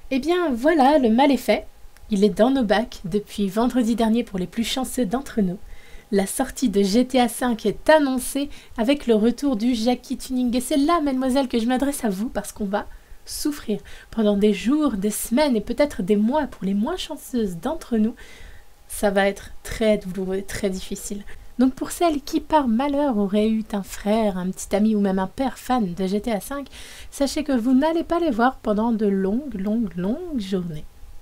Eh bien voilà, le mal est fait. Il est dans nos bacs depuis vendredi dernier pour les plus chanceux d'entre nous. La sortie de GTA V est annoncée avec le retour du Jackie Tuning. Et c'est là, mademoiselle, que je m'adresse à vous parce qu'on va souffrir pendant des jours, des semaines et peut-être des mois pour les moins chanceuses d'entre nous. Ça va être très douloureux, très difficile. Donc pour celles qui par malheur auraient eu un frère, un petit ami ou même un père fan de GTA V, sachez que vous n'allez pas les voir pendant de longues journées.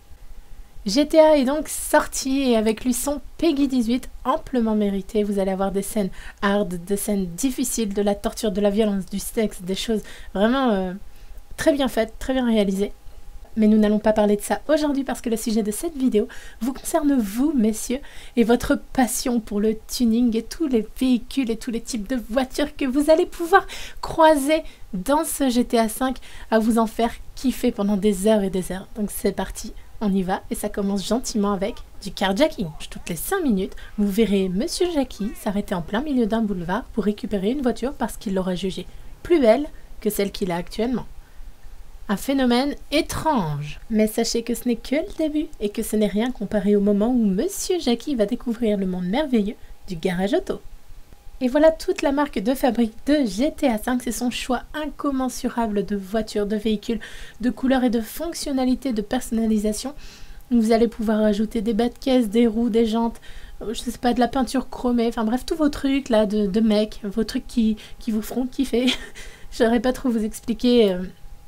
GTA est donc sorti et avec lui son Peggy 18 amplement mérité. Vous allez avoir des scènes hard, des scènes difficiles, de la torture, de la violence, du sexe, des choses vraiment très bien faites, très bien réalisées. Mais nous n'allons pas parler de ça aujourd'hui parce que le sujet de cette vidéo vous concerne vous, messieurs, et votre passion pour le tuning et tous les véhicules et tous les types de voitures que vous allez pouvoir croiser dans ce GTA V à vous en faire kiffer pendant des heures et des heures. Donc c'est parti, on y va et ça commence gentiment avec du carjacking. Toutes les 5 minutes, vous verrez Monsieur Jackie s'arrêter en plein milieu d'un boulevard pour récupérer une voiture parce qu'il l'aura jugée plus belle que celle qu'il a actuellement. Un phénomène étrange. Mais sachez que ce n'est que le début et que ce n'est rien comparé au moment où Monsieur Jackie va découvrir le monde merveilleux du garage auto. Et voilà toute la marque de fabrique de GTA V, c'est son choix incommensurable de voitures, de véhicules, de couleurs et de fonctionnalités de personnalisation. Vous allez pouvoir ajouter des bas de caisse, des roues, des jantes, je sais pas, de la peinture chromée, enfin bref, tous vos trucs là de mecs, vos trucs qui vous feront kiffer. Je saurais pas trop vous expliquer.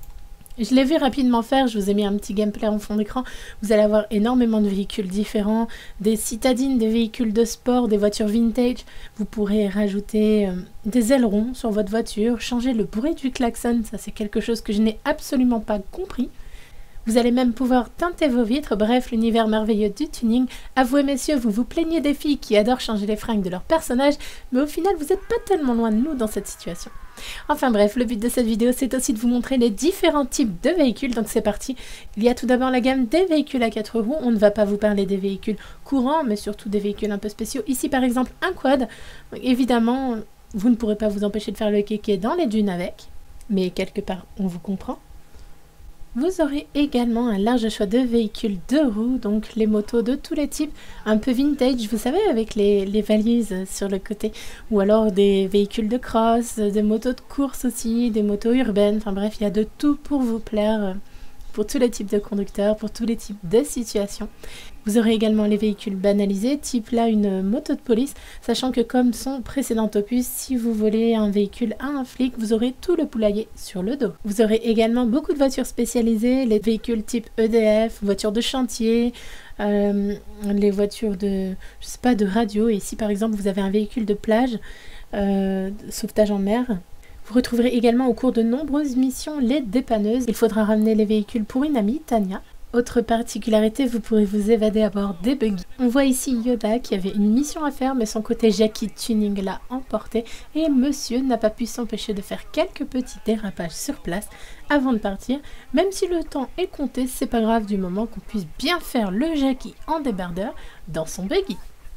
Je l'ai vu rapidement faire, je vous ai mis un petit gameplay en fond d'écran. Vous allez avoir énormément de véhicules différents, des citadines, des véhicules de sport, des voitures vintage. Vous pourrez rajouter des ailerons sur votre voiture, changer le bruit du klaxon, ça c'est quelque chose que je n'ai absolument pas compris. Vous allez même pouvoir teinter vos vitres, bref, l'univers merveilleux du tuning. Avouez messieurs, vous vous plaignez des filles qui adorent changer les fringues de leurs personnages, mais au final vous n'êtes pas tellement loin de nous dans cette situation. Enfin bref, le but de cette vidéo c'est aussi de vous montrer les différents types de véhicules, donc c'est parti. Il y a tout d'abord la gamme des véhicules à 4 roues, on ne va pas vous parler des véhicules courants, mais surtout des véhicules un peu spéciaux. Ici par exemple un quad, évidemment vous ne pourrez pas vous empêcher de faire le kéké dans les dunes avec, mais quelque part on vous comprend. Vous aurez également un large choix de véhicules 2 roues, donc les motos de tous les types, un peu vintage, vous savez, avec les valises sur le côté, ou alors des véhicules de cross, des motos de course aussi, des motos urbaines, enfin bref, il y a de tout pour vous plaire, pour tous les types de conducteurs, pour tous les types de situations. Vous aurez également les véhicules banalisés, type là une moto de police, sachant que comme son précédent opus, si vous volez un véhicule à un flic, vous aurez tout le poulailler sur le dos. Vous aurez également beaucoup de voitures spécialisées, les véhicules type EDF, voitures de chantier, les voitures de, je sais pas, de radio. Et ici par exemple vous avez un véhicule de plage, de sauvetage en mer. Vous retrouverez également au cours de nombreuses missions les dépanneuses. Il faudra ramener les véhicules pour une amie, Tania. Autre particularité, vous pourrez vous évader à bord des buggy. On voit ici Yoda qui avait une mission à faire, mais son côté Jackie Tuning l'a emporté et monsieur n'a pas pu s'empêcher de faire quelques petits dérapages sur place avant de partir. Même si le temps est compté, c'est pas grave du moment qu'on puisse bien faire le Jackie en débardeur dans son buggy.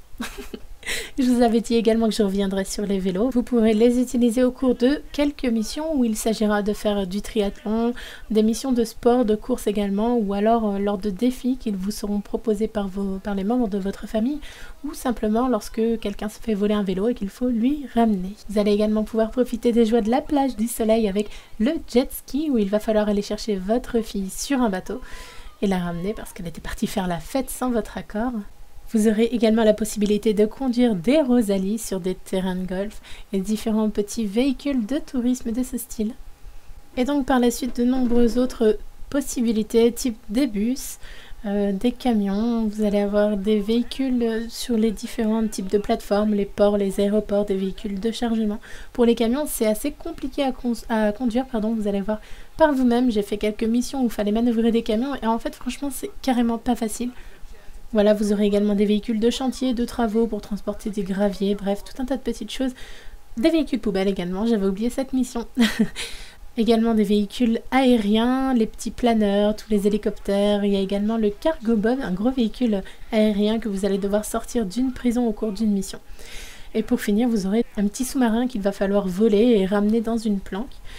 Je vous avais dit également que je reviendrai sur les vélos. Vous pourrez les utiliser au cours de quelques missions où il s'agira de faire du triathlon, des missions de sport, de course également, ou alors lors de défis qui vous seront proposés par les membres de votre famille, ou simplement lorsque quelqu'un se fait voler un vélo et qu'il faut lui ramener. Vous allez également pouvoir profiter des joies de la plage du soleil avec le jet ski où il va falloir aller chercher votre fille sur un bateau et la ramener parce qu'elle était partie faire la fête sans votre accord. Vous aurez également la possibilité de conduire des Rosalie sur des terrains de golf et différents petits véhicules de tourisme de ce style. Et donc par la suite de nombreuses autres possibilités, type des bus, des camions, vous allez avoir des véhicules sur les différents types de plateformes, les ports, les aéroports, des véhicules de chargement. Pour les camions, c'est assez compliqué à conduire, vous allez voir par vous-même. J'ai fait quelques missions où il fallait manœuvrer des camions et en fait franchement c'est carrément pas facile. Voilà, vous aurez également des véhicules de chantier, de travaux pour transporter des graviers, bref, tout un tas de petites choses. Des véhicules poubelles également, j'avais oublié cette mission. Également des véhicules aériens, les petits planeurs, tous les hélicoptères. Il y a également le Cargo Bob, un gros véhicule aérien que vous allez devoir sortir d'une prison au cours d'une mission. Et pour finir, vous aurez un petit sous-marin qu'il va falloir voler et ramener dans une planque.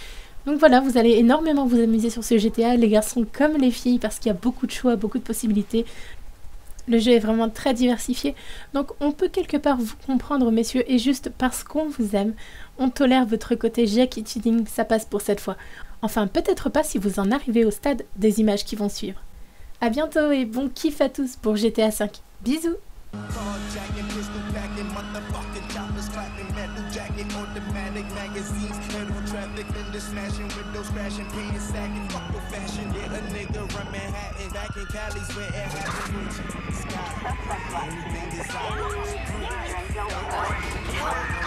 Donc voilà, vous allez énormément vous amuser sur ce GTA, les garçons comme les filles, parce qu'il y a beaucoup de choix, beaucoup de possibilités. Le jeu est vraiment très diversifié, donc on peut quelque part vous comprendre, messieurs, et juste parce qu'on vous aime, on tolère votre côté Jackie Tuning, ça passe pour cette fois. Enfin, peut-être pas si vous en arrivez au stade des images qui vont suivre. A bientôt et bon kiff à tous pour GTA V. Bisous! Carjacking, pistol packing, motherfucking choppers clapping, metal jacket, automatic magazines, metal traffic, fender smashing, windows crashing, pants sagging, fuck the fashion. Yeah, a nigga run Manhattan, back in Cali's where it happened. Sky, anything is out.